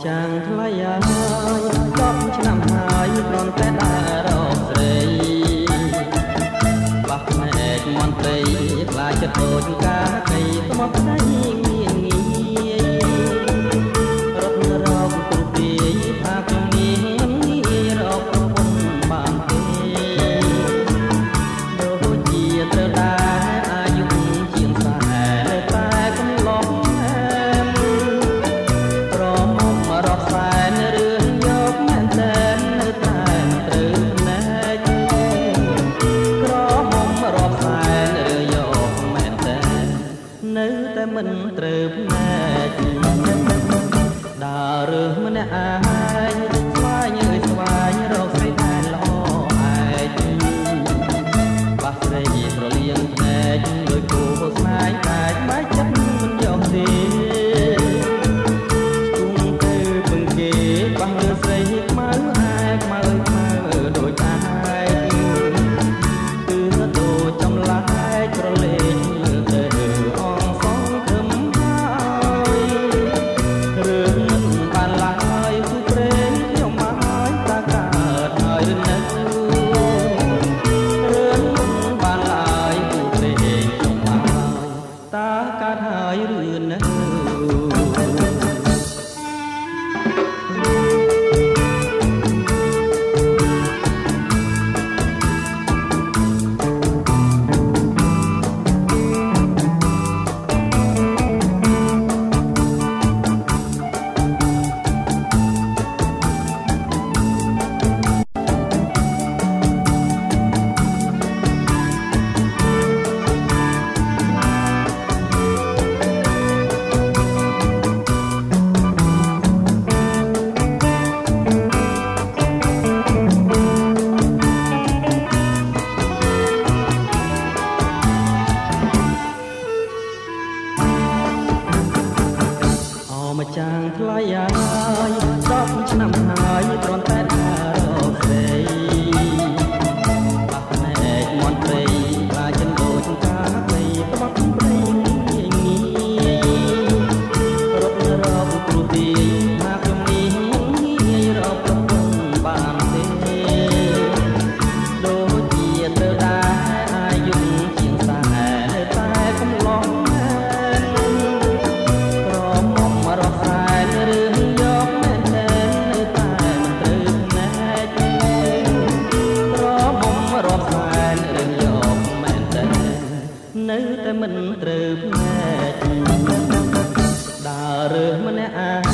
ចាងថ្លៃហើយ10ឆ្នាំហើយគ្រាន់តែដើររកស្រីបាក់ភ្នែកមន្ត្រីខ្លាចចិត្តដូចកាកៃថ្មផ្នែកងាយងាយរត់រកគុំពីថាខ្ញុំនេះមិនងាយរកប្រពន្ធបានទេដូចជាត្រូវដែរអាយុជាង40តែកំឡុងមិនត្រូវភ្នែកដើររើសម្នាក់ឯងស្វាយអើយស្វាយរកស្រីដែលល្អឯងបាក់ស្រីប្រលៀងភ្នែកដោយគូស្នេហ៍តែបែកចិត្តមិនយកទេគុំទៅពឹងគេបាក់លើស្រីខ្មៅឯខ្មៅដូចឯងគឺដូចចំឡាយក្រលេងមកចាងថ្លៃហើយ10ឆ្នាំហើយគ្រាន់តែដើររកស្រីបាក់ភ្នែកមន្ត្រីខ្លាចចិត្តដូចកាកៃក្បត់ព្រៃងាយងាយរត់រកគ្រូទីថាខ្ញុំនេះងាយរកប្រពន្ធបានទេដូចជាត្រូវដែរអាយុជាង40តែកំឡុងនៅតែមិនត្រូវភ្នែកដើររើសម្នាក់ឯង